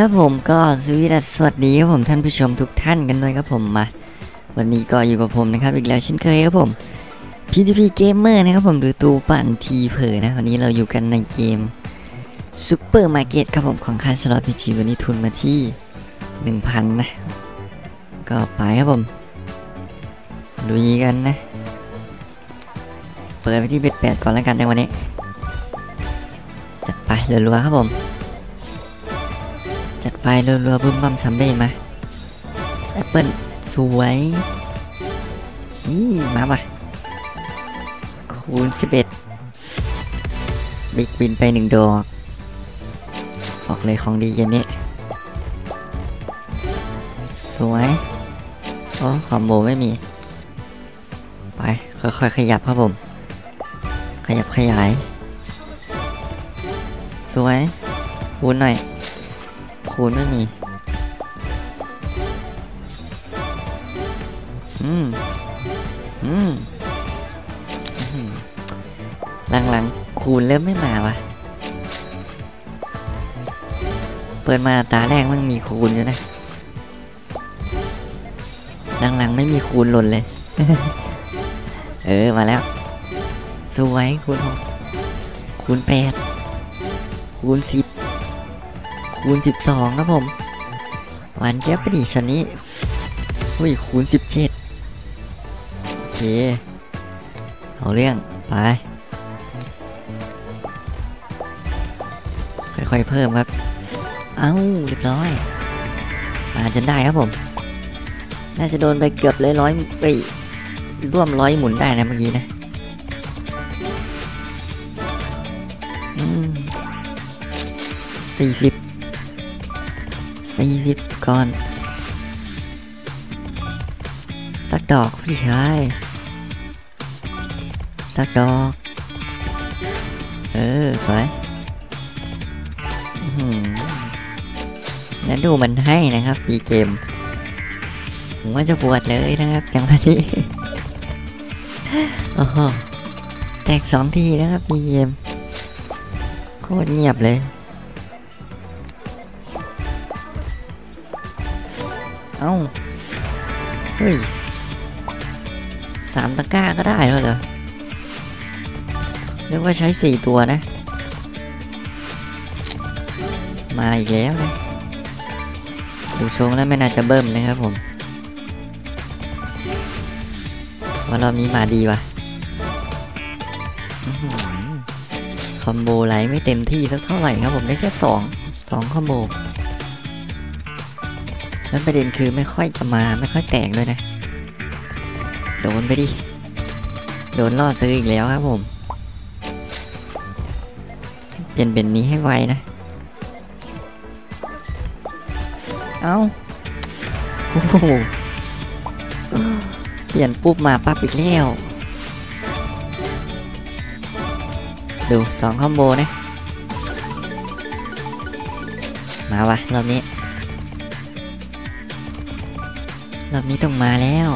ครับผมก็สวัสดีครับผมท่านผู้ชมทุกท่านกันด้วยครับผมมาวันนี้ก็อยู่กับผมนะครับอีกแล้วเช่นเคยครับผม PTP Gamer นะครับผมหรือตูปั่นทีเผอนะวันนี้เราอยู่กันในเกมซูเปอร์มาร์เก็ตครับผมของค่ายสล็อตพีจีวันนี้ทุนมาที่ 1,000 นะก็ไปครับผมลุยกันนะเปิดไปที่เบ็ด8ก่อนแล้วกันในวันนี้จัดไปรัวๆครับผมจัดไปรัวๆบึ้มบั้มซัมเบ้มาแอปเปิลสวยนี่มาป่ะคูณ11บิ๊กวินไป1ดอกบอกเลยของดีเย็นนี้สวยโอ้คอมโบไม่มีไปค่อยๆขยับครับผมขยับขยายสวยคูณหน่อยคูณไม่มีหลังๆคูณเริ่มไม่มาวะเปิดมาตาแรกมันมีคูณอยู่นะหลังๆไม่มีคูณหล่นเลย มาแล้วสวยคูณ6คูณ8คูณ10คูณ12ครับผมหวานเจี๊ยบไปดิชั้นนี้อุ้ยคูณ17โอเคเอาเรื่องไปค่อยๆเพิ่มครับเอ้าเรียบร้อยมาจนได้ครับผมน่าจะโดนไปเกือบร้อยไปร่วม100หมุนได้นะเมื่อกี้นะ40ก่อนสักดอกพี่ชายสักดอกสวยแล้วดูมันให้นะครับปีเกมผมว่าจะปวดเลยนะครับจังหวะนี้ โอ้โหแตก2ทีนะครับปีเกมโคตรเงียบเลยเอ้าเฮ้ย3 ตะกร้าก็ได้แล้วเหรอนึกว่าใช้4ตัวนะมาอีกแล้วนะดูทรงแล้วไม่น่าจะเบิ่มนะครับผมว่ารอบนี้มาดีว่ะคอมโบไหลไม่เต็มที่สักเท่าไหร่ครับผมได้แค่2คอมโบแล้วประเด็นคือไม่ค่อยจะมาไม่ค่อยแตกด้วยนะโดนไปดิโดนล่อซื้ออีกแล้วครับผมเปลี่ยนเป็นนี้ให้ไวนะเอ้าโอ้โหเปลี่ยนปุ๊บมาปั๊บอีกแล้วดู2คอมโบนะมาวะรอบนี้ต้องมาแล้ว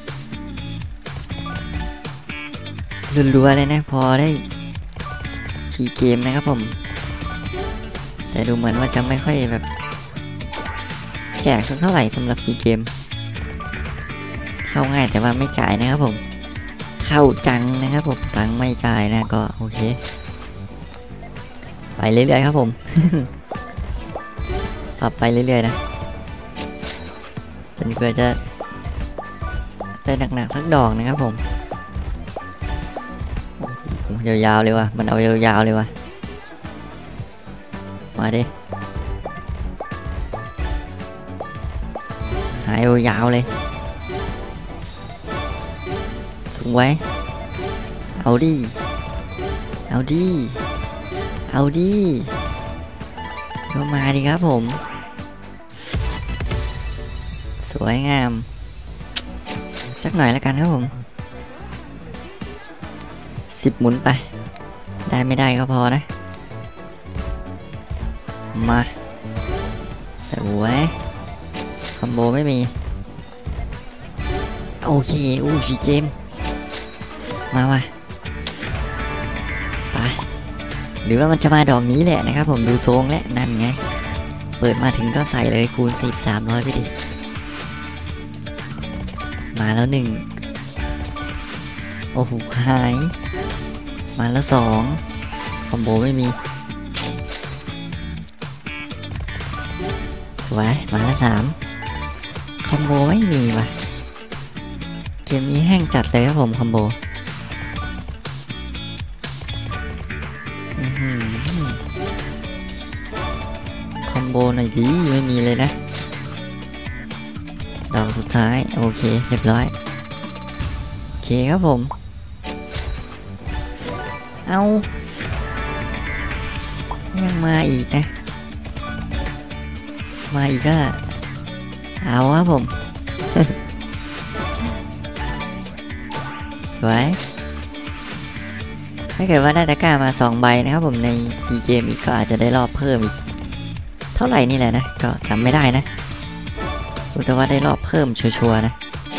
รัวๆเลยนะพอได้ทีเกมนะครับผมแต่ดูเหมือนว่าจะไม่ค่อยแบบแจกสักเท่าไหร่สำหรับทีเกมเข้าง่ายแต่ว่าไม่จ่ายนะครับผมเข้าจังนะครับผมตังไม่จ่ายนะก็โอเคไปเรื่อยๆครับผม ปรับไปเรื่อยๆนะจนกว่าจะได้หนักๆสักดอกนะครับผมยาวๆเลยว่ะมันเอายาวๆเลยว่ะมาดิหายยาวเลยสูงไว้เอาดิก็มาดิครับผมสวยงามสักหน่อยแล้วกันครับผม10หมุนไปได้ไม่ได้ก็พอนะมาสวยคอมโบไม่มีโอเคชีเกมมาว่ะไป หรือว่ามันจะมาดอกนี้แหละนะครับผมดูทรงและนั่นไงเปิดมาถึงก็ใส่เลยคูณ10 300ไปดิมาแล้ว1โอ้โหหายมาแล้ว2คอมโบไม่มีสวยมาแล้ว3คอมโบไม่มีว่ะเกมนี้แห้งจัดเลยครับผมคอมโบคอมโบหน่อยดีไม่มีเลยนะดอกสุดท้ายโอเคเรียบร้อยโอเคครับผมเอายังมาอีกนะมาอีกก็เอาครับผม สวยถ้าเกิดว่าได้ตะกร้ามา2ใบนะครับผมในปีเกมอีกก็อาจจะได้รอบเพิ่มอีกเท่าไหร่นี่แหละนะก็จำไม่ได้นะรู้แต่ว่าได้รอบเพิ่มชัวร์ๆนะ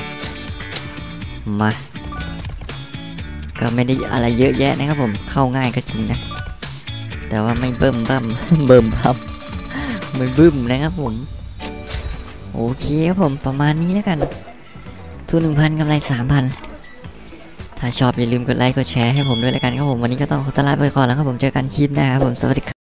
มาก็ไม่ได้อะไรเยอะแยะนะครับผมเข้าง่ายก็จริงนะแต่ว่าไม่เบิ่มบั่ม เบิ่มบั่มไม่บึ้มนะครับผมโอเคครับผมประมาณนี้แล้วกันทุน 1,000 กำไร 3,000 ถ้าชอบอย่าลืมกดไลค์กดแชร์ให้ผมด้วยแล้วกันครับผมวันนี้ก็ต้องขอตัวลาไปก่อนแล้วครับผมเจอกันคลิปหน้าครับผมสวัสดีครับ